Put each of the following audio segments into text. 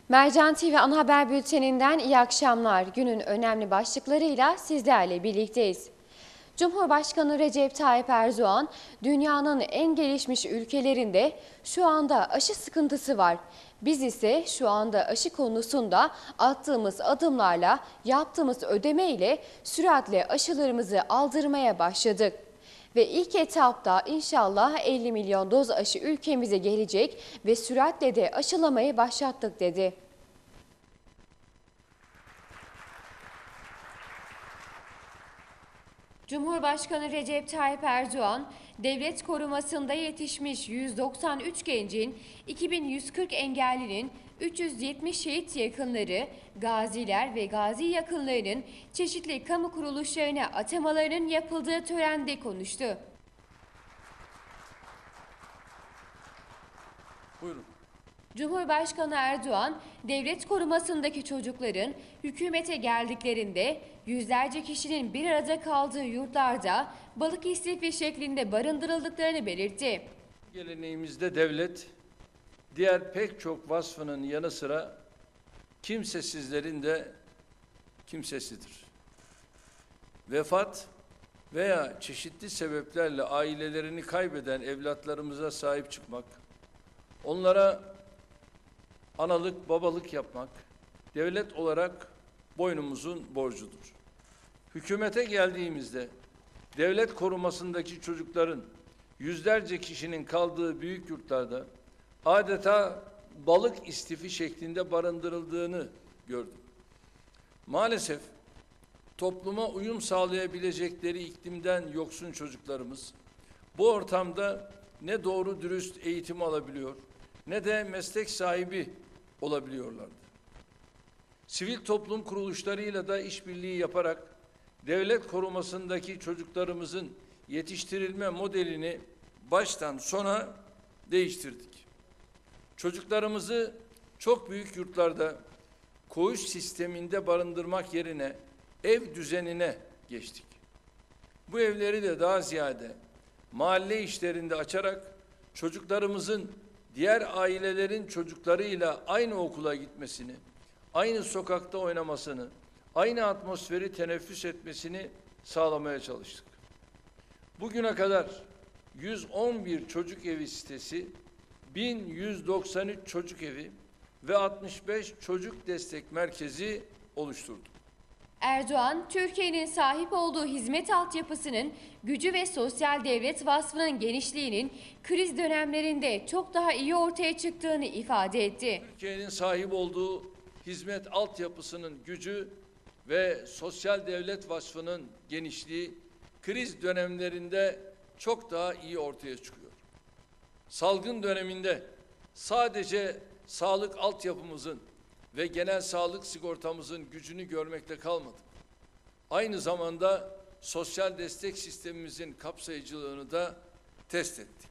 Mercan TV Ana Haber Bülteninden iyi akşamlar. Günün önemli başlıklarıyla sizlerle birlikteyiz. Cumhurbaşkanı Recep Tayyip Erdoğan, dünyanın en gelişmiş ülkelerinde şu anda aşı sıkıntısı var. Biz ise şu anda aşı konusunda attığımız adımlarla, yaptığımız ödemeyle süratle aşılarımızı aldırmaya başladık. Ve ilk etapta inşallah 50 milyon doz aşı ülkemize gelecek ve süratle de aşılamayı başlattık dedi. Cumhurbaşkanı Recep Tayyip Erdoğan, devlet korumasında yetişmiş 193 gencin, 2140 engellinin, 370 şehit yakınları, gaziler ve gazi yakınlarının çeşitli kamu kuruluşlarına atamalarının yapıldığı törende konuştu. Buyurun. Cumhurbaşkanı Erdoğan, devlet korumasındaki çocukların hükümete geldiklerinde yüzlerce kişinin bir arada kaldığı yurtlarda balık istifi şeklinde barındırıldıklarını belirtti. Geleneğimizde devlet, diğer pek çok vasfının yanı sıra kimsesizlerin de kimsesidir. Vefat veya çeşitli sebeplerle ailelerini kaybeden evlatlarımıza sahip çıkmak, onlara analık, babalık yapmak, devlet olarak boynumuzun borcudur. Hükümete geldiğimizde, devlet korumasındaki çocukların yüzlerce kişinin kaldığı büyük yurtlarda adeta balık istifi şeklinde barındırıldığını gördüm. Maalesef topluma uyum sağlayabilecekleri iklimden yoksun çocuklarımız bu ortamda ne doğru dürüst eğitim alabiliyor ne de meslek sahibi olabiliyorlardı. Sivil toplum kuruluşlarıyla da işbirliği yaparak devlet korumasındaki çocuklarımızın yetiştirilme modelini baştan sona değiştirdik. Çocuklarımızı çok büyük yurtlarda koğuş sisteminde barındırmak yerine ev düzenine geçtik. Bu evleri de daha ziyade mahalle işlerinde açarak çocuklarımızın diğer ailelerin çocuklarıyla aynı okula gitmesini, aynı sokakta oynamasını, aynı atmosferi teneffüs etmesini sağlamaya çalıştık. Bugüne kadar 111 çocuk evi sitesi, 1193 çocuk evi ve 65 çocuk destek merkezi oluşturduk. Erdoğan, Türkiye'nin sahip olduğu hizmet altyapısının gücü ve sosyal devlet vasfının genişliğinin kriz dönemlerinde çok daha iyi ortaya çıktığını ifade etti. Türkiye'nin sahip olduğu hizmet altyapısının gücü ve sosyal devlet vasfının genişliği kriz dönemlerinde çok daha iyi ortaya çıkıyor. Salgın döneminde sadece sağlık altyapımızın ve genel sağlık sigortamızın gücünü görmekte kalmadık. Aynı zamanda sosyal destek sistemimizin kapsayıcılığını da test ettik.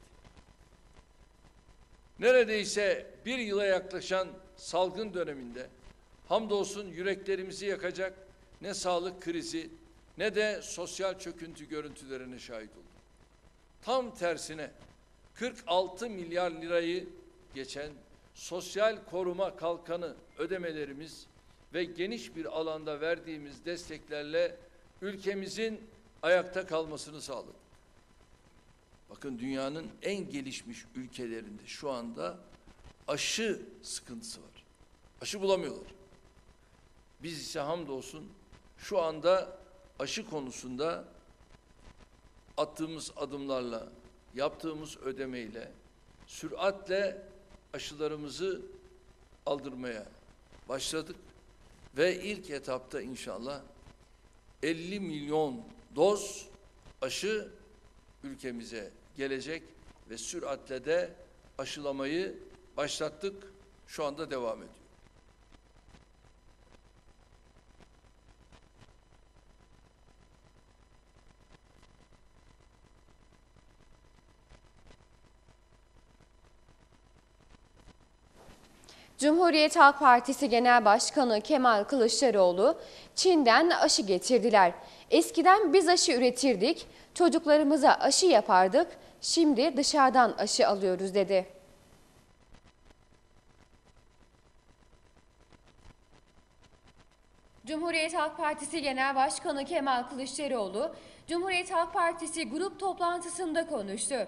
Neredeyse bir yıla yaklaşan salgın döneminde hamdolsun yüreklerimizi yakacak ne sağlık krizi ne de sosyal çöküntü görüntülerine şahit olduk. Tam tersine 46 milyar lirayı geçen sosyal koruma kalkanı ödemelerimiz ve geniş bir alanda verdiğimiz desteklerle ülkemizin ayakta kalmasını sağladık. Bakın dünyanın en gelişmiş ülkelerinde şu anda aşı sıkıntısı var. Aşı bulamıyorlar. Biz ise hamdolsun şu anda aşı konusunda attığımız adımlarla, yaptığımız ödemeyle, süratle aşılarımızı aldırmaya başladık ve ilk etapta inşallah 50 milyon doz aşı ülkemize gelecek ve süratle de aşılamayı başlattık. Şu anda devam ediyor. Cumhuriyet Halk Partisi Genel Başkanı Kemal Kılıçdaroğlu, Çin'den aşı getirdiler. Eskiden biz aşı üretirdik, çocuklarımıza aşı yapardık, şimdi dışarıdan aşı alıyoruz dedi. Cumhuriyet Halk Partisi Genel Başkanı Kemal Kılıçdaroğlu, Cumhuriyet Halk Partisi grup toplantısında konuştu.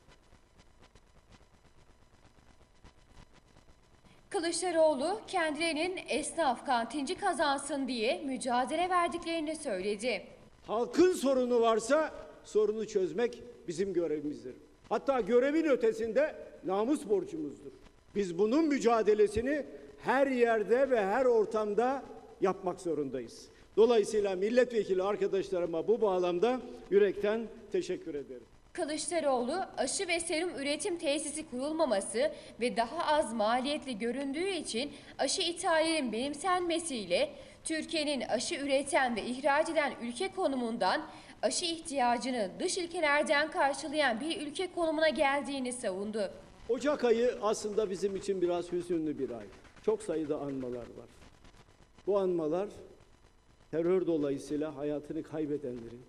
Kılıçdaroğlu, kendilerinin esnaf kantinci kazansın diye mücadele verdiklerini söyledi. Halkın sorunu varsa sorunu çözmek bizim görevimizdir. Hatta görevin ötesinde namus borcumuzdur. Biz bunun mücadelesini her yerde ve her ortamda yapmak zorundayız. Dolayısıyla milletvekili arkadaşlarıma bu bağlamda yürekten teşekkür ederim. Kılıçdaroğlu, aşı ve serum üretim tesisi kurulmaması ve daha az maliyetli göründüğü için aşı ithalinin benimsenmesiyle Türkiye'nin aşı üreten ve ihraç eden ülke konumundan aşı ihtiyacını dış ülkelerden karşılayan bir ülke konumuna geldiğini savundu. Ocak ayı aslında bizim için biraz hüzünlü bir ay. Çok sayıda anmalar var. Bu anmalar terör dolayısıyla hayatını kaybedenlerin,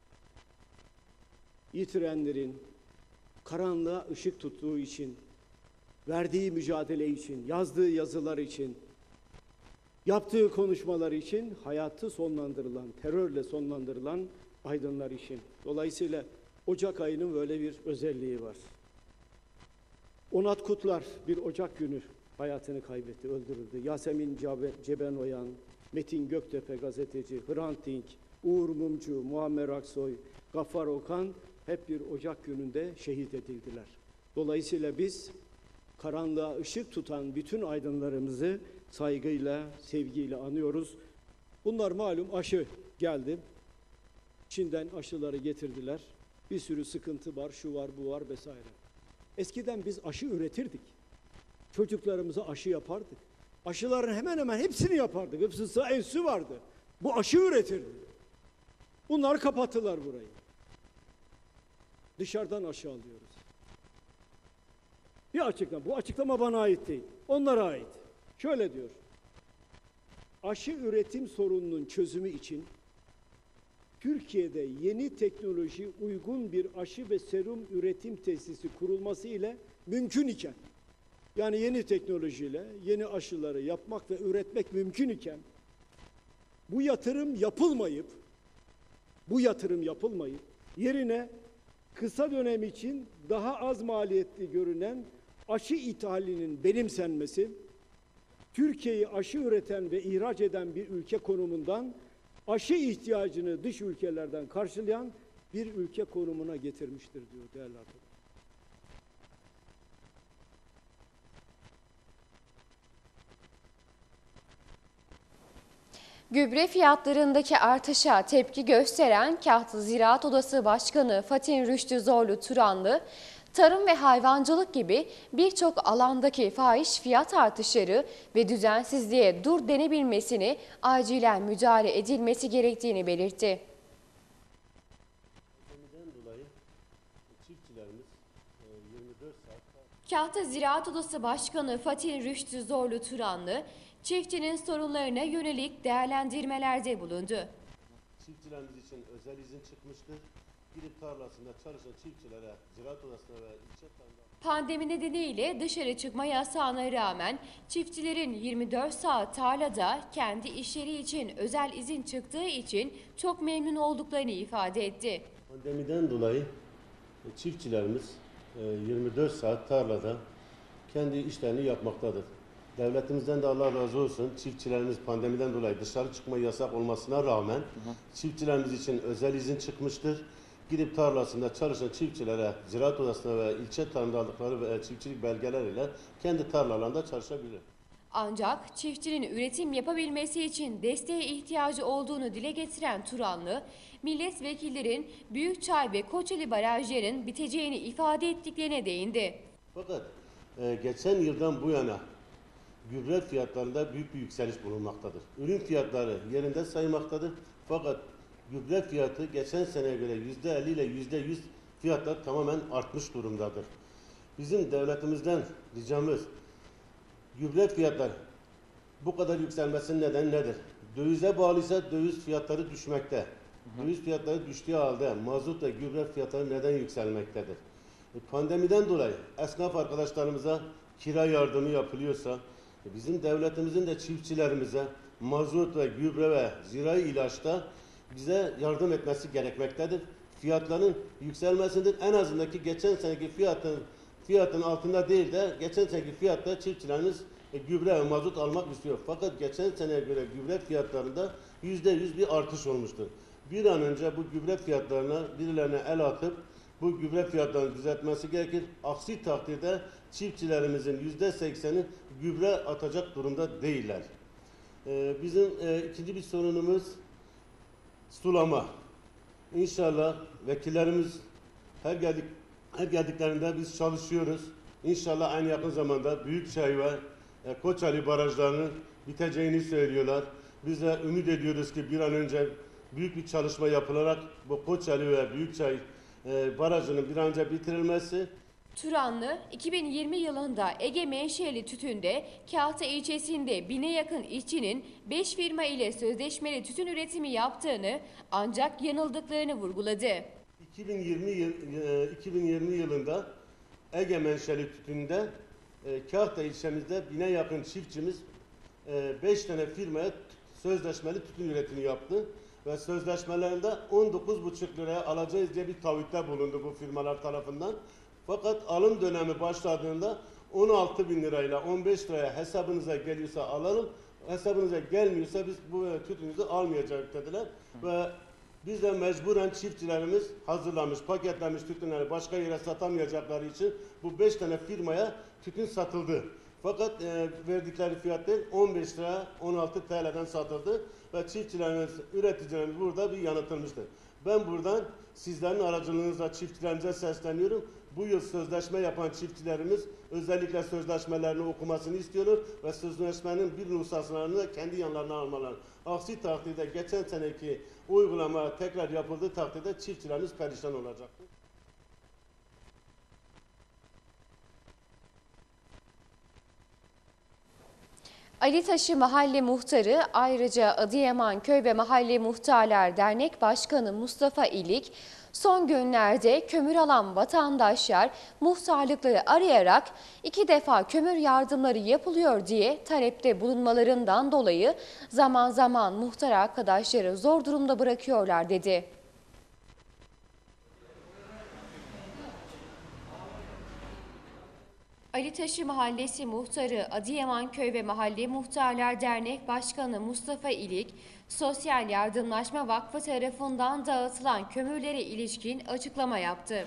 yitirenlerin, karanlığa ışık tuttuğu için, verdiği mücadele için, yazdığı yazılar için, yaptığı konuşmalar için hayatı sonlandırılan, terörle sonlandırılan aydınlar için. Dolayısıyla Ocak ayının böyle bir özelliği var. Onat Kutlar bir Ocak günü hayatını kaybetti, öldürüldü. Yasemin Cebenoyan, Metin Göktepe gazeteci, Hrant Dink, Uğur Mumcu, Muammer Aksoy, Gaffar Okan hep bir Ocak gününde şehit edildiler. Dolayısıyla biz karanlığa ışık tutan bütün aydınlarımızı saygıyla, sevgiyle anıyoruz. Bunlar malum aşı geldi. Çin'den aşıları getirdiler. Bir sürü sıkıntı var, şu var, bu var vesaire. Eskiden biz aşı üretirdik. Çocuklarımıza aşı yapardık. Aşıların hemen hemen hepsini yapardık. Hepsi enstitüsü vardı. Bu aşı üretirdi. Bunlar kapattılar burayı. Dışarıdan aşı alıyoruz. Bir açıklama. Bu açıklama bana ait değil. Onlara ait. Şöyle diyor. Aşı üretim sorununun çözümü için Türkiye'de yeni teknoloji uygun bir aşı ve serum üretim tesisi kurulması ile mümkün iken, yani yeni teknolojiyle yeni aşıları yapmak ve üretmek mümkün iken bu yatırım yapılmayıp yerine kısa dönem için daha az maliyetli görünen aşı ithalinin benimsenmesi, Türkiye'yi aşı üreten ve ihraç eden bir ülke konumundan aşı ihtiyacını dış ülkelerden karşılayan bir ülke konumuna getirmiştir diyor değerli arkadaşlar. Gübre fiyatlarındaki artışa tepki gösteren Kahtı Ziraat Odası Başkanı Fatih Rüştü Zorlu Turanlı, tarım ve hayvancılık gibi birçok alandaki fahiş fiyat artışları ve düzensizliğe dur denebilmesini, acilen müdahale edilmesi gerektiğini belirtti. Kahtı Ziraat Odası Başkanı Fatih Rüştü Zorlu Turanlı, çiftçinin sorunlarına yönelik değerlendirmelerde bulundu. Çiftçilerimiz için özel izin çıkmıştır. Gidip tarlasında çalışan çiftçilere, Ziraat Odası'na ve ilçe tarlalarına... Pandemi nedeniyle dışarı çıkma yasağına rağmen çiftçilerin 24 saat tarlada kendi işleri için özel izin çıktığı için çok memnun olduklarını ifade etti. Pandemiden dolayı çiftçilerimiz 24 saat tarlada kendi işlerini yapmaktadır. Devletimizden de Allah razı olsun, çiftçilerimiz pandemiden dolayı dışarı çıkma yasak olmasına rağmen çiftçilerimiz için özel izin çıkmıştır. Gidip tarlasında çalışan çiftçilere Ziraat Odası'na ve ilçe tarımda aldıkları ve çiftçilik belgeleriyle kendi tarlalarında çalışabilir. Ancak çiftçinin üretim yapabilmesi için desteğe ihtiyacı olduğunu dile getiren Turanlı, milletvekillerin Büyükçay ve Koçeli barajlarının biteceğini ifade ettiklerine değindi. Fakat geçen yıldan bu yana gübre fiyatlarında büyük bir yükseliş bulunmaktadır. Ürün fiyatları yerinde saymaktadır. Fakat gübre fiyatı geçen seneye göre %50 ile %100 fiyatlar tamamen artmış durumdadır. Bizim devletimizden ricamız, gübre fiyatları bu kadar yükselmesinin nedeni nedir? Dövize bağlıysa döviz fiyatları düşmekte. Döviz fiyatları düştüğü halde mazot ve gübre fiyatları neden yükselmektedir? Pandemiden dolayı esnaf arkadaşlarımıza kira yardımı yapılıyorsa, bizim devletimizin de çiftçilerimize mazot ve gübre ve zirai ilaçta bize yardım etmesi gerekmektedir. Fiyatların yükselmesidir. En azından ki geçen seneki fiyatın altında değil de geçen seneki fiyatta çiftçilerimiz gübre ve mazot almak istiyor. Fakat geçen seneye göre gübre fiyatlarında %100 bir artış olmuştur. Bir an önce bu gübre fiyatlarına birilerine el atıp bu gübre fiyatlarını düzeltmesi gerekir. Aksi takdirde çiftçilerimizin %80'i gübre atacak durumda değiller. Bizim ikinci bir sorunumuz sulama. İnşallah vekillerimiz her geldiklerinde biz çalışıyoruz. İnşallah en yakın zamanda Büyükçay ve Koçali barajlarının biteceğini söylüyorlar. Biz de ümit ediyoruz ki bir an önce büyük bir çalışma yapılarak bu Koçali ve Büyükçay barajının bir an önce bitirilmesi. Turanlı, 2020 yılında Ege menşeli tütünde Kahta ilçesinde 1000'e yakın işçinin 5 firma ile sözleşmeli tütün üretimi yaptığını ancak yanıldıklarını vurguladı. 2020 yılında Ege menşeli tütünde Kahta ilçemizde 1000'e yakın çiftçimiz 5 tane firmaya sözleşmeli tütün üretimi yaptı ve sözleşmelerinde 19,5 liraya alacağız diye bir taahhütte bulundu bu firmalar tarafından. Fakat alım dönemi başladığında 16.000 lirayla 15 liraya hesabınıza geliyorsa alalım, hesabınıza gelmiyorsa biz bu tütününüzü almayacağız dediler. Ve biz de mecburen çiftçilerimiz hazırlamış, paketlenmiş tütünleri başka yere satamayacakları için bu 5 tane firmaya tütün satıldı. Fakat verdikleri fiyat değil 15 lira 16 TL'den satıldı ve çiftçilerimiz, üreticilerimiz burada bir yanıltılmıştır. Ben buradan sizlerin aracılığınızla çiftçilerimize sesleniyorum. Bu yıl sözleşme yapan çiftçilerimiz özellikle sözleşmelerini okumasını istiyorlar ve sözleşmenin bir nüshasını da kendi yanlarına almaları. Aksi takdirde geçen seneki uygulama tekrar yapıldığı takdirde çiftçilerimiz perişan olacaktır. Ali Taşı Mahalle Muhtarı, ayrıca Adıyaman Köy ve Mahalle Muhtarlar Dernek Başkanı Mustafa İlik, son günlerde kömür alan vatandaşlar muhtarlıkları arayarak 2 defa kömür yardımları yapılıyor diye talepte bulunmalarından dolayı zaman zaman muhtar arkadaşları zor durumda bırakıyorlar dedi. Ali Taşı Mahallesi Muhtarı, Adıyaman Köy ve Mahalle Muhtarlar Dernek Başkanı Mustafa İlik, Sosyal Yardımlaşma Vakfı tarafından dağıtılan kömürlere ilişkin açıklama yaptı.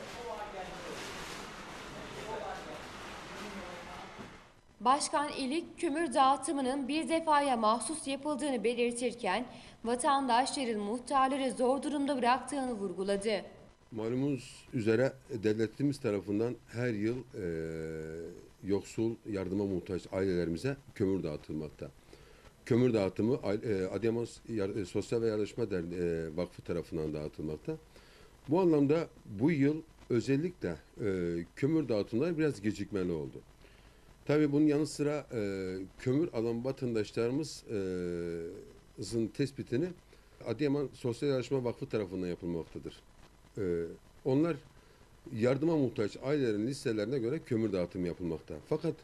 Başkan İlik, kömür dağıtımının bir defaya mahsus yapıldığını belirtirken, vatandaşların muhtarları zor durumda bıraktığını vurguladı. Malumunuz üzere devletimiz tarafından her yıl yoksul, yardıma muhtaç ailelerimize kömür dağıtılmakta. Kömür dağıtımı Adıyaman Sosyal ve Yardımlaşma Vakfı tarafından dağıtılmakta. Bu anlamda bu yıl özellikle kömür dağıtımları biraz gecikmeli oldu. Tabii bunun yanı sıra kömür alan vatandaşlarımızın tespitini Adıyaman Sosyal Yardımlaşma Vakfı tarafından yapılmaktadır. Onlar yardıma muhtaç ailelerin listelerine göre kömür dağıtımı yapılmakta. Fakat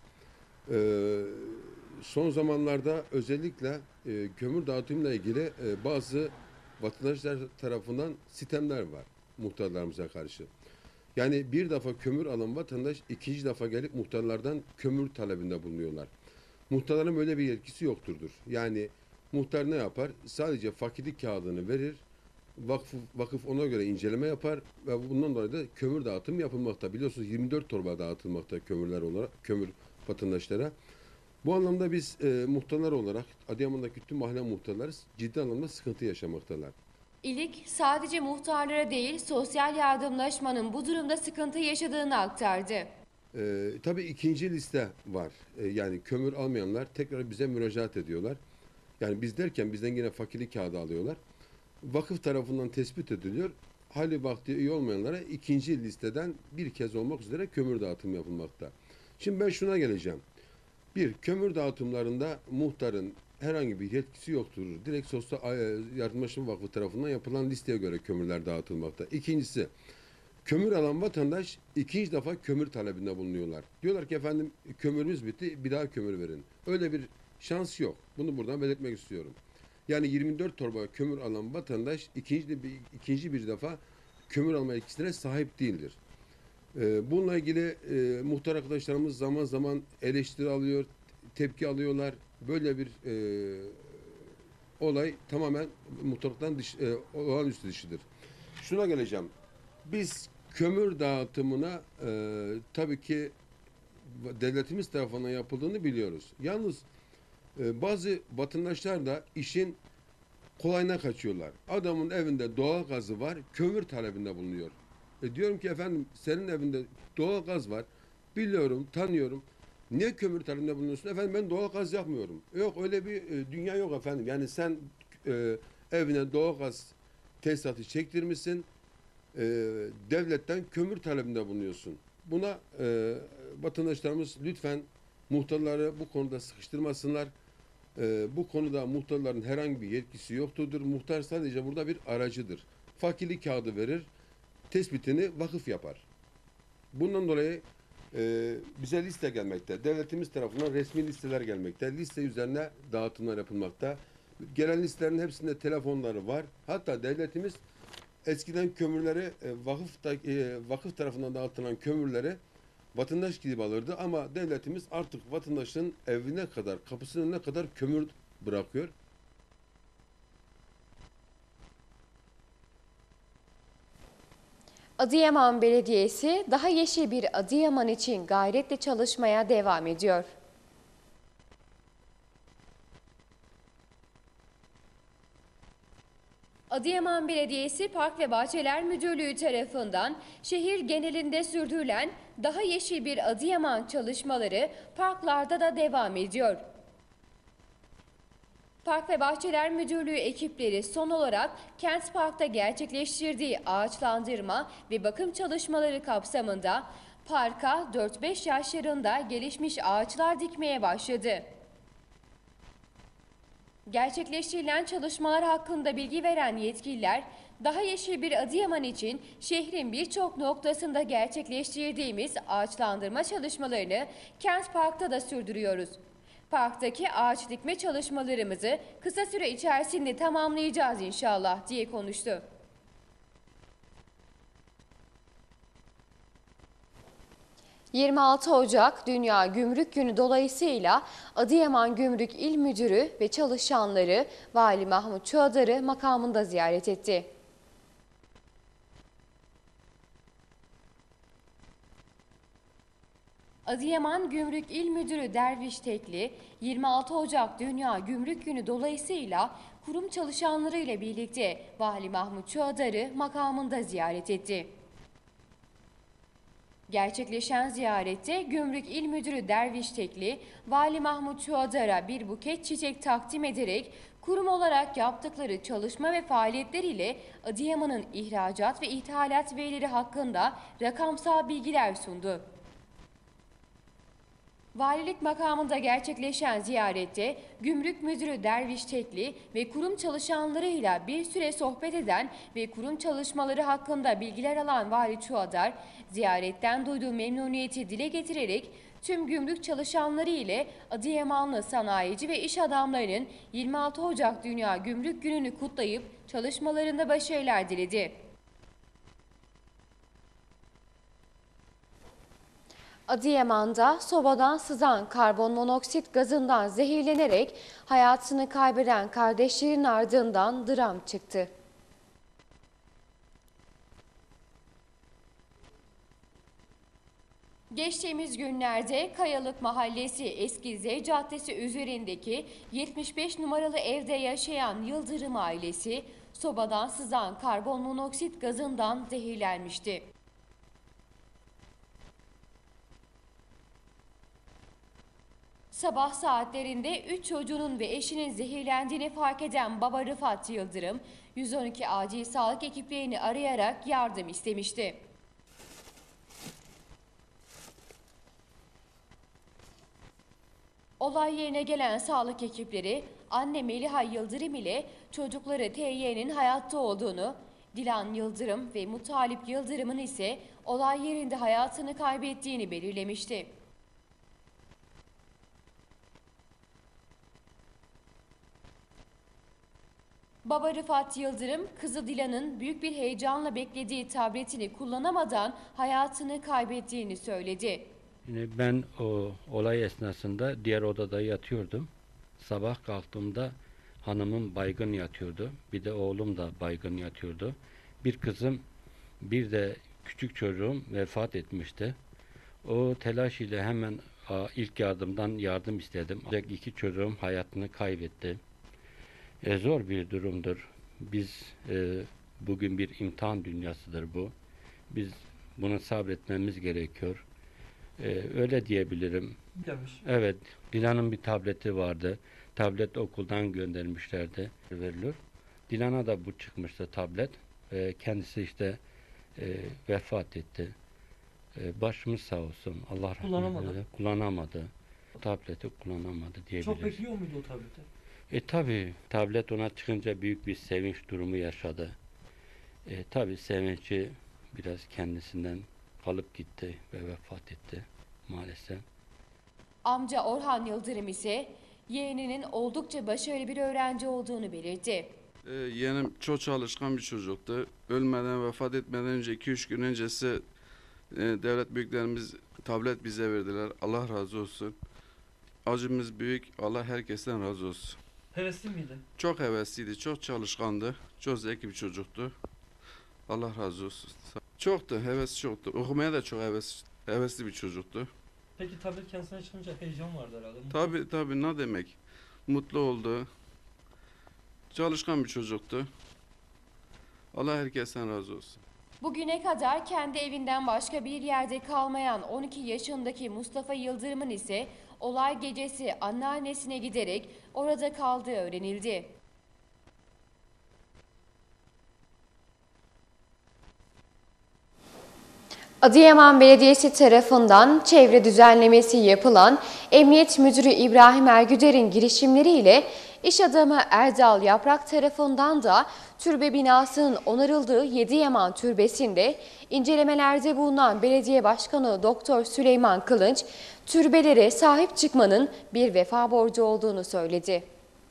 son zamanlarda özellikle kömür dağıtımıyla ilgili bazı vatandaşlar tarafından sitemler var muhtarlarımıza karşı. Yani bir defa kömür alan vatandaş ikinci defa gelip muhtarlardan kömür talebinde bulunuyorlar. Muhtarların böyle bir yetkisi yokturdur. Yani muhtar ne yapar? Sadece fakirlik kağıdını verir. Vakıf ona göre inceleme yapar ve bundan dolayı da kömür dağıtımı yapılmakta. Biliyorsunuz 24 torba dağıtılmakta kömürler olarak, kömür vatandaşlara. Bu anlamda biz muhtarlar olarak Adıyaman'daki tüm mahalle muhtarları ciddi anlamda sıkıntı yaşamaktalar. İlik sadece muhtarlara değil sosyal yardımlaşmanın bu durumda sıkıntı yaşadığını aktardı. Tabii ikinci liste var. Yani kömür almayanlar tekrar bize müracaat ediyorlar. Yani biz derken bizden yine fakirlik kağıdı alıyorlar. Vakıf tarafından tespit ediliyor. Hali vakti iyi olmayanlara ikinci listeden bir kez olmak üzere kömür dağıtımı yapılmakta. Şimdi ben şuna geleceğim. Bir, kömür dağıtımlarında muhtarın herhangi bir yetkisi yoktur. Direkt Sosyal Yardımlaşma Vakfı tarafından yapılan listeye göre kömürler dağıtılmakta. İkincisi, kömür alan vatandaş ikinci defa kömür talebinde bulunuyorlar. Diyorlar ki efendim kömürümüz bitti, bir daha kömür verin. Öyle bir şans yok. Bunu buradan belirtmek istiyorum. Yani 24 torba kömür alan vatandaş ikinci bir defa kömür alma yetkisine sahip değildir. Bununla ilgili muhtar arkadaşlarımız zaman zaman eleştiri alıyor, tepki alıyorlar. Böyle bir olay tamamen muhtarlıktan olağanüstü dışıdır. Şuna geleceğim. Biz kömür dağıtımına tabii ki devletimiz tarafından yapıldığını biliyoruz. Yalnız bazı vatandaşlar da işin kolayına kaçıyorlar. Adamın evinde doğal gazı var, kömür talebinde bulunuyor. Diyorum ki efendim senin evinde doğal gaz var, biliyorum, tanıyorum. Niye kömür talebinde bulunuyorsun? Efendim ben doğal gaz yapmıyorum. Yok öyle bir dünya yok efendim. Yani sen evine doğal gaz tesisatı çektirmişsin, devletten kömür talebinde bulunuyorsun. Buna vatandaşlarımız lütfen muhtarları bu konuda sıkıştırmasınlar. Bu konuda muhtarların herhangi bir yetkisi yoktur. Muhtar sadece burada bir aracıdır. Fakirlik kağıdı verir, tespitini vakıf yapar. Bundan dolayı bize liste gelmekte. Devletimiz tarafından resmi listeler gelmekte. Liste üzerine dağıtımlar yapılmakta. Gelen listelerin hepsinde telefonları var. Hatta devletimiz eskiden kömürleri vakıf tarafından dağıtılan kömürleri vatandaş gidip alırdı ama devletimiz artık vatandaşın evine kadar, kapısının önüne kadar kömür bırakıyor. Adıyaman Belediyesi daha yeşil bir Adıyaman için gayretle çalışmaya devam ediyor. Adıyaman Belediyesi Park ve Bahçeler Müdürlüğü tarafından şehir genelinde sürdürülen daha yeşil bir Adıyaman çalışmaları parklarda da devam ediyor. Park ve Bahçeler Müdürlüğü ekipleri son olarak Kent Park'ta gerçekleştirdiği ağaçlandırma ve bakım çalışmaları kapsamında parka 4-5 yaşlarında gelişmiş ağaçlar dikmeye başladı. Gerçekleştirilen çalışmalar hakkında bilgi veren yetkililer, daha yeşil bir Adıyaman için şehrin birçok noktasında gerçekleştirdiğimiz ağaçlandırma çalışmalarını Kent Park'ta da sürdürüyoruz. Parktaki ağaç dikme çalışmalarımızı kısa süre içerisinde tamamlayacağız inşallah diye konuştu. ...26 Ocak Dünya Gümrük Günü dolayısıyla Adıyaman Gümrük İl Müdürü ve çalışanları Vali Mahmut Çuadar'ı makamında ziyaret etti. Adıyaman Gümrük İl Müdürü Derviş Tekli, 26 Ocak Dünya Gümrük Günü dolayısıyla kurum çalışanları ile birlikte Vali Mahmut Çuadar'ı makamında ziyaret etti. Gerçekleşen ziyarette Gümrük İl Müdürü Derviş Tekli, Vali Mahmut Çuadar'a bir buket çiçek takdim ederek kurum olarak yaptıkları çalışma ve faaliyetler ile Adıyaman'ın ihracat ve ithalat verileri hakkında rakamsal bilgiler sundu. Valilik makamında gerçekleşen ziyarette Gümrük Müdürü Derviş Tekli ve kurum çalışanlarıyla bir süre sohbet eden ve kurum çalışmaları hakkında bilgiler alan Vali Çuadar, ziyaretten duyduğu memnuniyeti dile getirerek tüm gümrük çalışanları ile Adıyamanlı sanayici ve iş adamlarının 26 Ocak Dünya Gümrük Günü'nü kutlayıp çalışmalarında başarılar diledi. Adıyaman'da sobadan sızan karbonmonoksit gazından zehirlenerek hayatını kaybeden kardeşlerin ardından dram çıktı. Geçtiğimiz günlerde Kayalık Mahallesi Eskize Caddesi üzerindeki 75 numaralı evde yaşayan Yıldırım ailesi sobadan sızan karbonmonoksit gazından zehirlenmişti. Sabah saatlerinde 3 çocuğunun ve eşinin zehirlendiğini fark eden baba Rıfat Yıldırım, 112 acil sağlık ekiplerini arayarak yardım istemişti. Olay yerine gelen sağlık ekipleri, anne Meliha Yıldırım ile çocukları TY'nin hayatta olduğunu, Dilan Yıldırım ve Mutalip Yıldırım'ın ise olay yerinde hayatını kaybettiğini belirlemişti. Baba Rıfat Yıldırım, kızı Dilan'ın büyük bir heyecanla beklediği tabletini kullanamadan hayatını kaybettiğini söyledi. Şimdi ben o olay esnasında diğer odada yatıyordum. Sabah kalktığımda hanımım baygın yatıyordu. Bir de oğlum da baygın yatıyordu. Bir kızım, bir de küçük çocuğum vefat etmişti. O telaş ile hemen ilk yardımdan yardım istedim. Ancak iki çocuğum hayatını kaybetti. Zor bir durumdur. Biz bugün bir imtihan dünyasıdır bu. Biz bunu sabretmemiz gerekiyor. Öyle diyebilirim. Demiş. Evet, Dilan'ın bir tableti vardı. Tablet okuldan göndermişlerdi, verilir. Dilan'a da bu çıkmıştı tablet. Kendisi işte vefat etti. Başımız sağ olsun. Allah rahmet Kullanamadı. eylesin. Kullanamadı. Tableti kullanamadı diyebiliriz. Çok bekliyor muydu o tableti? Tabii tablet ona çıkınca büyük bir sevinç durumu yaşadı. Tabii sevinci biraz kendisinden kalıp gitti ve vefat etti maalesef. Amca Orhan Yıldırım ise yeğeninin oldukça başarılı bir öğrenci olduğunu belirtti. Yeğenim çok çalışkan bir çocuktu. Ölmeden, vefat etmeden önce 2-3 gün öncesi devlet büyüklerimiz tablet bize verdiler. Allah razı olsun. Acımız büyük. Allah herkesten razı olsun. Hevesli miydi? Çok hevesliydi, çok çalışkandı. Çok zeki bir çocuktu. Allah razı olsun. Çoktu, heves çoktu. Okumaya da çok hevesli bir çocuktu. Peki tablet kendisine çıkınca heyecan vardı herhalde. Tabii ne demek. Mutlu oldu. Çalışkan bir çocuktu. Allah herkesten razı olsun. Bugüne kadar kendi evinden başka bir yerde kalmayan 12 yaşındaki Mustafa Yıldırım'ın ise olay gecesi anneannesine giderek orada kaldığı öğrenildi. Adıyaman Belediyesi tarafından çevre düzenlemesi yapılan Emniyet Müdürü İbrahim Ergüder'in girişimleriyle iş adamı Erdal Yaprak tarafından da türbe binasının onarıldığı Yediyaman Türbesi'nde incelemelerde bulunan Belediye Başkanı Doktor Süleyman Kılınç, türbelere sahip çıkmanın bir vefa borcu olduğunu söyledi.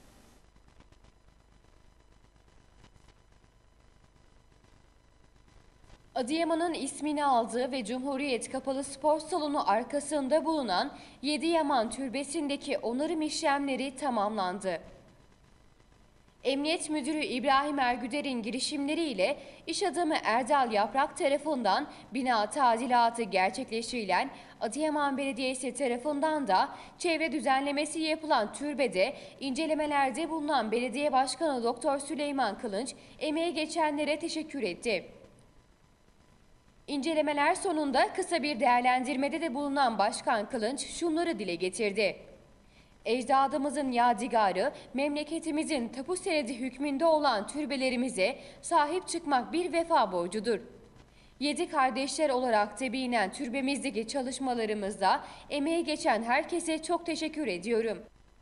Adıyaman'ın ismini aldığı ve Cumhuriyet Kapalı Spor Salonu arkasında bulunan Yediyaman Türbesi'ndeki onarım işlemleri tamamlandı. Emniyet Müdürü İbrahim Ergüder'in girişimleriyle iş adamı Erdal Yaprak tarafından bina tadilatı gerçekleştirilen Adıyaman Belediyesi tarafından da çevre düzenlemesi yapılan türbede incelemelerde bulunan Belediye Başkanı Doktor Süleyman Kılınç emeği geçenlere teşekkür etti. İncelemeler sonunda kısa bir değerlendirmede de bulunan Başkan Kılınç şunları dile getirdi. Ecdadımızın yadigarı, memleketimizin tapu senedi hükmünde olan türbelerimize sahip çıkmak bir vefa borcudur. 7 kardeşler olarak da bilinen türbemizdeki çalışmalarımızda emeği geçen herkese çok teşekkür ediyorum.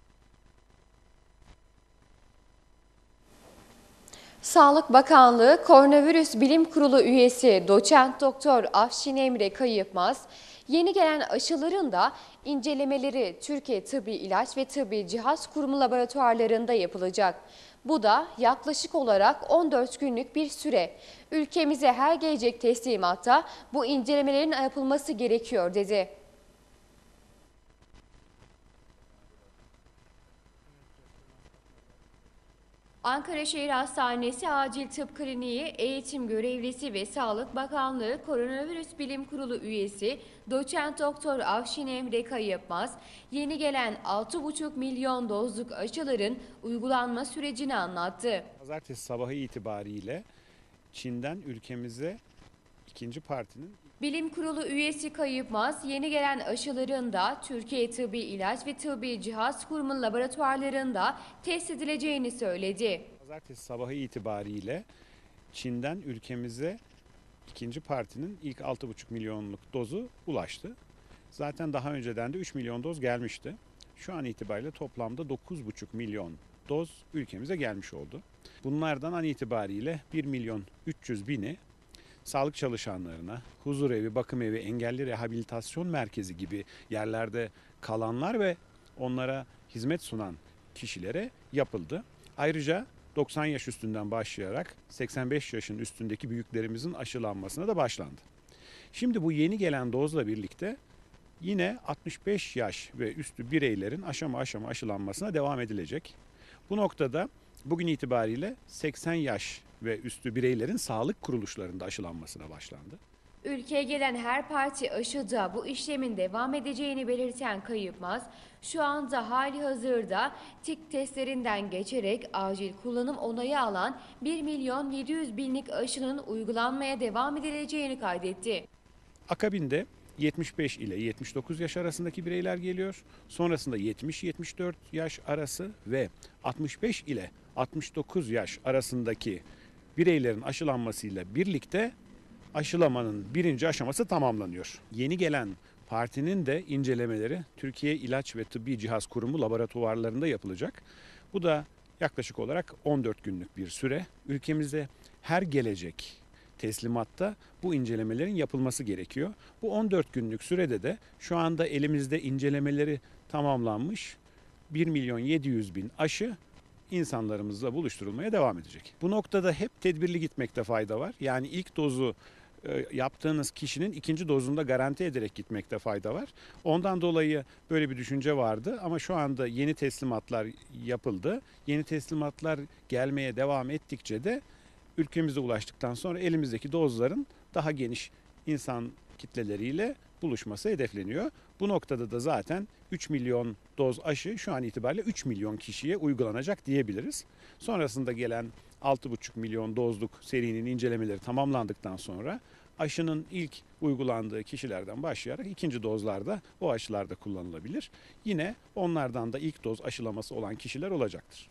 Sağlık Bakanlığı Koronavirüs Bilim Kurulu üyesi Doçent Doktor Afşin Emre Kayıpmaz, yeni gelen aşıların da incelemeleri Türkiye Tıbbi İlaç ve Tıbbi Cihaz Kurumu laboratuvarlarında yapılacak. Bu da yaklaşık olarak 14 günlük bir süre. Ülkemize her gelecek teslimatta bu incelemelerin yapılması gerekiyor dedi. Ankara Şehir Hastanesi Acil Tıp Kliniği Eğitim Görevlisi ve Sağlık Bakanlığı Koronavirüs Bilim Kurulu üyesi Doçent Doktor Afşin Emre Kayıpmaz, yeni gelen 6,5 milyon dozluk aşıların uygulanma sürecini anlattı. Pazartesi sabahı itibariyle Çin'den ülkemize ikinci partinin Bilim Kurulu üyesi Kayıpmaz, yeni gelen aşıların da Türkiye Tıbbi İlaç ve Tıbbi Cihaz Kurumu laboratuvarlarında test edileceğini söyledi. Pazartesi sabahı itibariyle Çin'den ülkemize ikinci partinin ilk 6,5 milyonluk dozu ulaştı. Zaten daha önceden de 3 milyon doz gelmişti. Şu an itibariyle toplamda 9,5 milyon doz ülkemize gelmiş oldu. Bunlardan an itibariyle 1 milyon 300 bini sağlık çalışanlarına, huzurevi, bakım evi, engelli rehabilitasyon merkezi gibi yerlerde kalanlar ve onlara hizmet sunan kişilere yapıldı. Ayrıca 90 yaş üstünden başlayarak 85 yaşın üstündeki büyüklerimizin aşılanmasına da başlandı. Şimdi bu yeni gelen dozla birlikte yine 65 yaş ve üstü bireylerin aşama aşama aşılanmasına devam edilecek. Bu noktada bugün itibariyle 80 yaş ve üstü bireylerin sağlık kuruluşlarında aşılanmasına başlandı. Ülkeye gelen her parti aşıda bu işlemin devam edeceğini belirten Kayıpmaz, şu anda hali hazırda tik testlerinden geçerek acil kullanım onayı alan 1.700.000'lik aşının uygulanmaya devam edileceğini kaydetti. Akabinde 75 ile 79 yaş arasındaki bireyler geliyor. Sonrasında 70-74 yaş arası ve 65 ile 69 yaş arasındaki bireylerin aşılanmasıyla birlikte aşılamanın birinci aşaması tamamlanıyor. Yeni gelen partinin de incelemeleri Türkiye İlaç ve Tıbbi Cihaz Kurumu laboratuvarlarında yapılacak. Bu da yaklaşık olarak 14 günlük bir süre. Ülkemizde her gelecek teslimatta bu incelemelerin yapılması gerekiyor. Bu 14 günlük sürede de şu anda elimizde incelemeleri tamamlanmış 1.700.000 aşı insanlarımızla buluşturulmaya devam edecek. Bu noktada hep tedbirli gitmekte fayda var. Yani ilk dozu yaptığınız kişinin ikinci dozunda garanti ederek gitmekte fayda var. Ondan dolayı böyle bir düşünce vardı ama şu anda yeni teslimatlar yapıldı. Yeni teslimatlar gelmeye devam ettikçe de ülkemize ulaştıktan sonra elimizdeki dozların daha geniş insan kitleleriyle buluşması hedefleniyor. Bu noktada da zaten 3 milyon doz aşı şu an itibariyle 3 milyon kişiye uygulanacak diyebiliriz. Sonrasında gelen 6,5 milyon dozluk serinin incelemeleri tamamlandıktan sonra aşının ilk uygulandığı kişilerden başlayarak ikinci dozlarda o aşılarda kullanılabilir. Yine onlardan da ilk doz aşılaması olan kişiler olacaktır.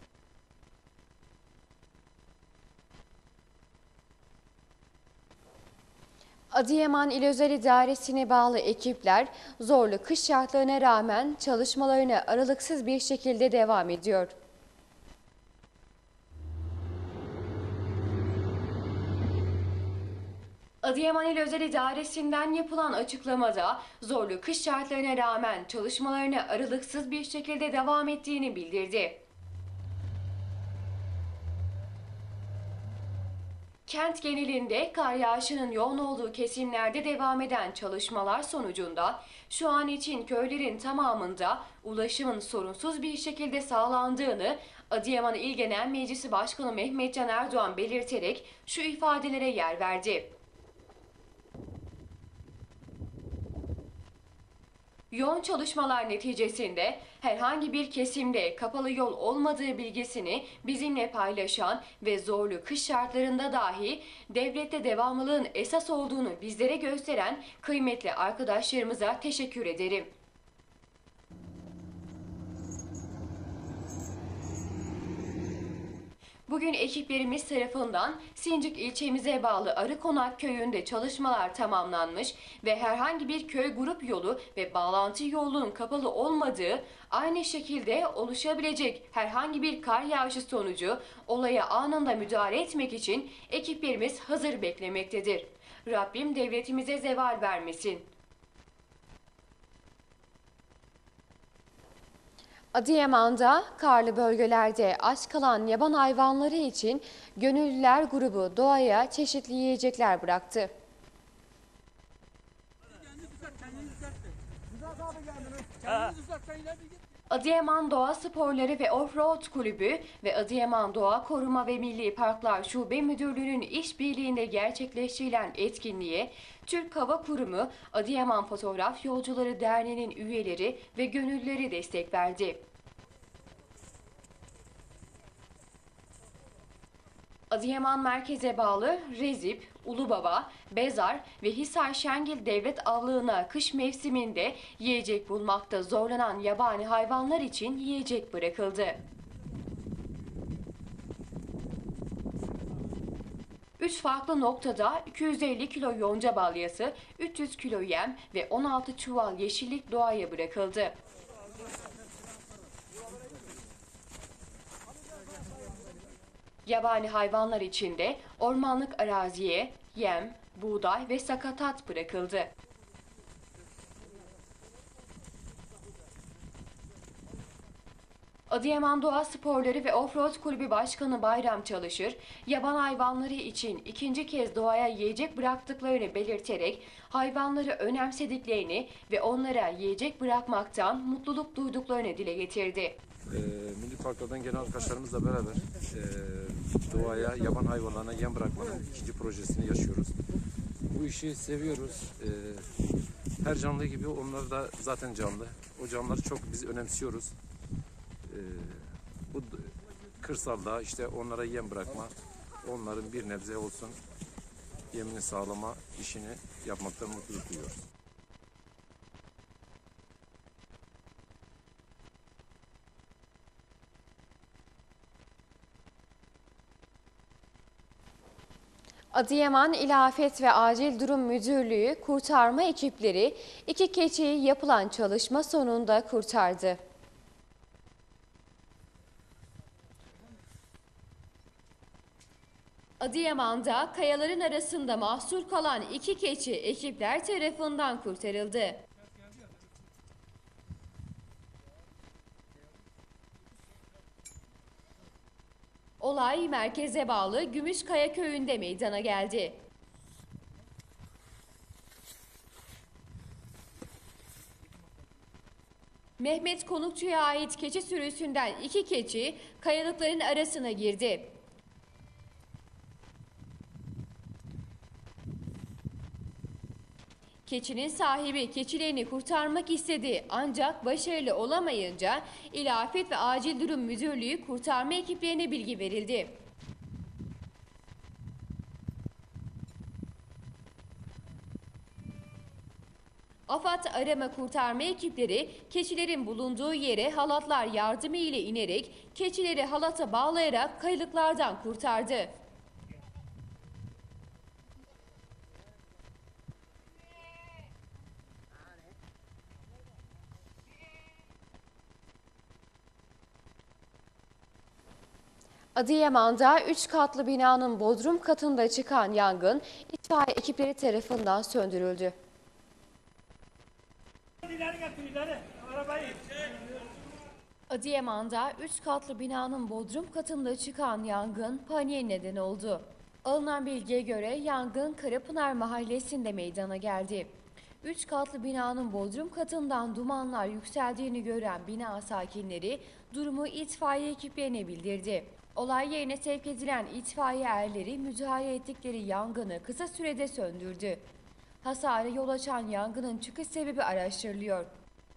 Adıyaman İl Özel İdaresi'ne bağlı ekipler zorlu kış şartlarına rağmen çalışmalarına aralıksız bir şekilde devam ediyor. Adıyaman İl Özel İdaresi'nden yapılan açıklamada zorlu kış şartlarına rağmen çalışmalarına aralıksız bir şekilde devam ettiğini bildirdi. Kent genelinde kar yağışının yoğun olduğu kesimlerde devam eden çalışmalar sonucunda şu an için köylerin tamamında ulaşımın sorunsuz bir şekilde sağlandığını Adıyaman İl Genel Meclisi Başkanı Mehmetcan Erdoğan belirterek şu ifadelere yer verdi. Yoğun çalışmalar neticesinde herhangi bir kesimde kapalı yol olmadığı bilgisini bizimle paylaşan ve zorlu kış şartlarında dahi devlette devamlılığın esas olduğunu bizlere gösteren kıymetli arkadaşlarımıza teşekkür ederim. Bugün ekiplerimiz tarafından Sincik ilçemize bağlı Arıkonak köyünde çalışmalar tamamlanmış ve herhangi bir köy grup yolu ve bağlantı yolunun kapalı olmadığı, aynı şekilde oluşabilecek herhangi bir kar yağışı sonucu olaya anında müdahale etmek için ekiplerimiz hazır beklemektedir. Rabbim devletimize zeval vermesin. Adıyaman'da karlı bölgelerde aç kalan yaban hayvanları için gönüllüler grubu doğaya çeşitli yiyecekler bıraktı. Adıyaman Doğa Sporları ve Offroad Kulübü ve Adıyaman Doğa Koruma ve Milli Parklar Şube Müdürlüğü'nün işbirliğinde gerçekleştirilen etkinliğe Türk Hava Kurumu, Adıyaman Fotoğraf Yolcuları Derneği'nin üyeleri ve gönüllüleri destek verdi. Adıyaman merkeze bağlı Rezip, Ulubaba, Bezar ve Hisar Şengil Devlet Avlığı'na kış mevsiminde yiyecek bulmakta zorlanan yabani hayvanlar için yiyecek bırakıldı. 3 farklı noktada 250 kilo yonca balyası, 300 kilo yem ve 16 çuval yeşillik doğaya bırakıldı. Yabani hayvanlar için de ormanlık araziye yem, buğday ve sakatat bırakıldı. Adıyaman Doğa Sporları ve Offroad Kulübü Başkanı Bayram Çalışır, yaban hayvanları için ikinci kez doğaya yiyecek bıraktıklarını belirterek hayvanları önemsediklerini ve onlara yiyecek bırakmaktan mutluluk duyduklarını dile getirdi. Milli Parklardan gelen arkadaşlarımızla beraber doğaya, yaban hayvanlarına yem bırakmanın ikinci projesini yaşıyoruz. Bu işi seviyoruz. Her canlı gibi onlar da zaten canlı. O canlıları çok biz önemsiyoruz. Bu kırsalda işte onlara yem bırakma, onların bir nebze olsun yemini sağlama işini yapmaktan mutluluk duyuyoruz. Adıyaman İl Afet ve Acil Durum Müdürlüğü kurtarma ekipleri 2 keçiyi yapılan çalışma sonunda kurtardı. Adıyaman'da kayaların arasında mahsur kalan 2 keçi ekipler tarafından kurtarıldı. Olay merkeze bağlı Gümüşkaya köyünde meydana geldi. Mehmet Konukçu'ya ait keçi sürüsünden 2 keçi kayalıkların arasına girdi. Keçinin sahibi keçilerini kurtarmak istedi ancak başarılı olamayınca İl Afet ve Acil Durum Müdürlüğü kurtarma ekiplerine bilgi verildi. AFAD arama kurtarma ekipleri keçilerin bulunduğu yere halatlar yardımı ile inerek keçileri halata bağlayarak kayalıklardan kurtardı. Adıyaman'da 3 katlı binanın bodrum katında çıkan yangın itfaiye ekipleri tarafından söndürüldü. Adıyaman'da 3 katlı binanın bodrum katında çıkan yangın paniğe neden oldu. Alınan bilgiye göre yangın Karapınar Mahallesi'nde meydana geldi. 3 katlı binanın bodrum katından dumanlar yükseldiğini gören bina sakinleri durumu itfaiye ekiplerine bildirdi. Olay yerine sevk edilen itfaiye erleri müdahale ettikleri yangını kısa sürede söndürdü. Hasara yol açan yangının çıkış sebebi araştırılıyor.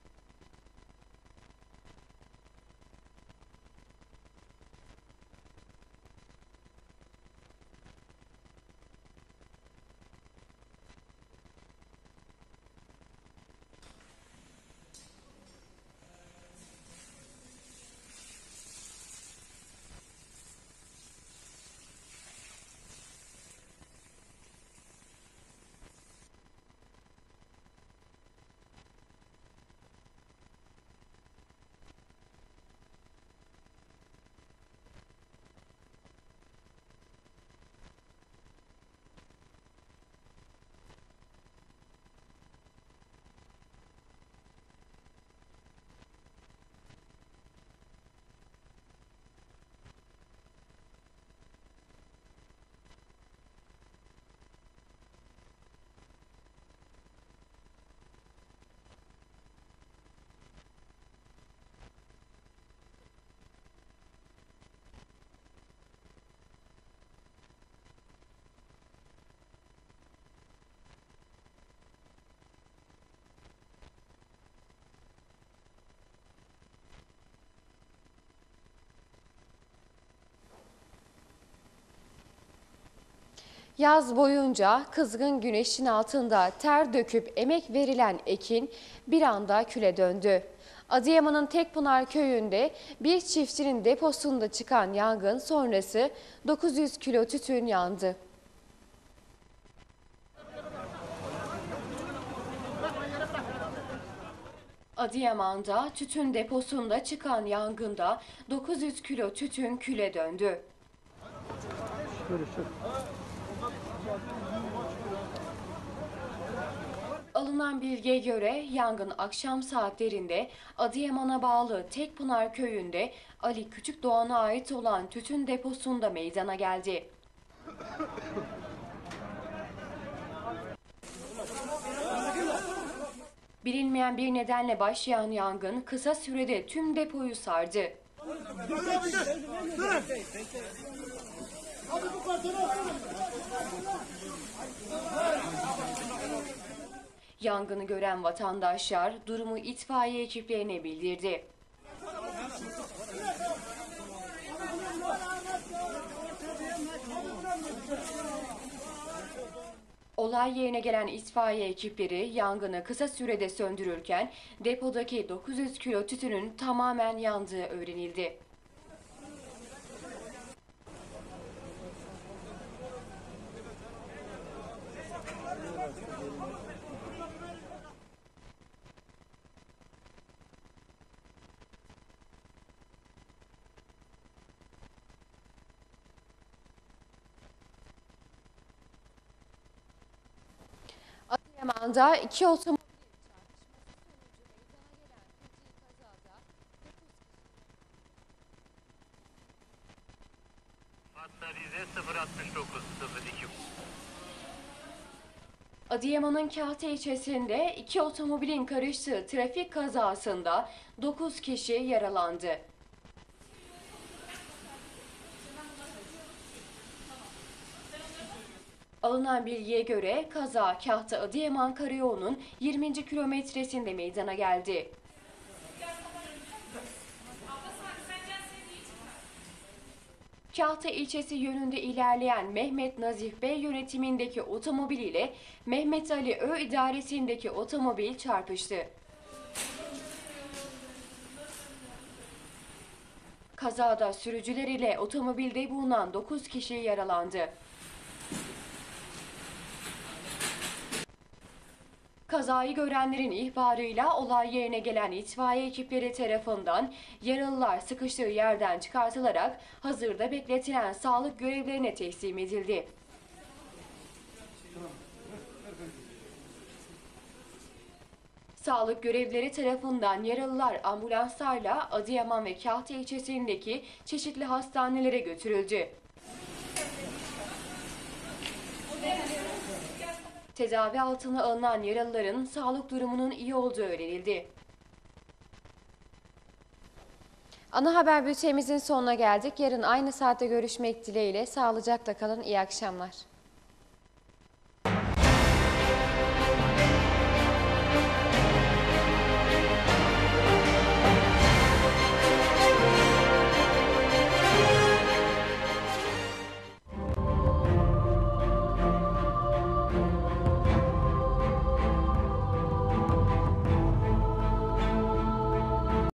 Yaz boyunca kızgın güneşin altında ter döküp emek verilen ekin bir anda küle döndü. Adıyaman'ın Tekpınar köyünde bir çiftçinin deposunda çıkan yangın sonrası 900 kilo tütün yandı. Adıyaman'da tütün deposunda çıkan yangında 900 kilo tütün küle döndü. Alınan Alınan bilgiye göre yangın akşam saatlerinde Adıyaman'a bağlı Tekpınar köyünde Ali Küçükdoğan'a ait olan tütün deposunda meydana geldi. Bilinmeyen bir nedenle başlayan yangın kısa sürede tüm depoyu sardı. Yangını gören vatandaşlar durumu itfaiye ekiplerine bildirdi. Olay yerine gelen itfaiye ekipleri yangını kısa sürede söndürürken depodaki 900 kilo tütünün tamamen yandığı öğrenildi. Adıyaman'da iki otomobil Adıyaman'ın Kahta ilçesinde iki otomobilin karıştığı trafik kazasında 9 kişi yaralandı. Alınan bilgiye göre kaza Kahta-Adıyaman Karayolu'nun 20. kilometresinde meydana geldi. Kahta ilçesi yönünde ilerleyen Mehmet Nazif Bey yönetimindeki otomobil ile Mehmet Ali Ö idaresindeki otomobil çarpıştı. Kazada sürücüler ile otomobilde bulunan 9 kişi yaralandı. Kazayı görenlerin ihbarıyla olay yerine gelen itfaiye ekipleri tarafından yaralılar sıkıştığı yerden çıkartılarak hazırda bekletilen sağlık görevlilerine teslim edildi. Sağlık görevlileri tarafından yaralılar ambulanslarla Adıyaman ve Kahta ilçesindeki çeşitli hastanelere götürüldü. Tedavi altına alınan yaralıların sağlık durumunun iyi olduğu öğrenildi. Ana haber bültenimizin sonuna geldik. Yarın aynı saatte görüşmek dileğiyle. Sağlıcakla kalın. İyi akşamlar.